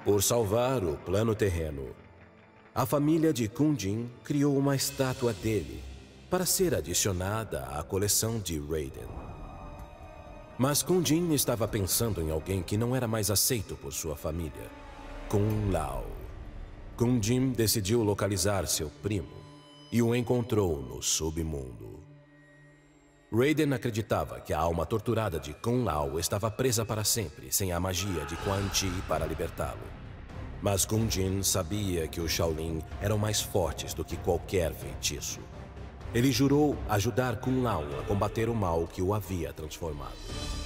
Por salvar o plano terreno, a família de Kun Jin criou uma estátua dele para ser adicionada à coleção de Raiden. Mas Kun Jin estava pensando em alguém que não era mais aceito por sua família: Kung Lao. Kun Jin decidiu localizar seu primo e o encontrou no submundo. Raiden acreditava que a alma torturada de Kung Lao estava presa para sempre, sem a magia de Quan Chi para libertá-lo. Mas Kun Jin sabia que os Shaolin eram mais fortes do que qualquer feitiço. Ele jurou ajudar Kung Lao a combater o mal que o havia transformado.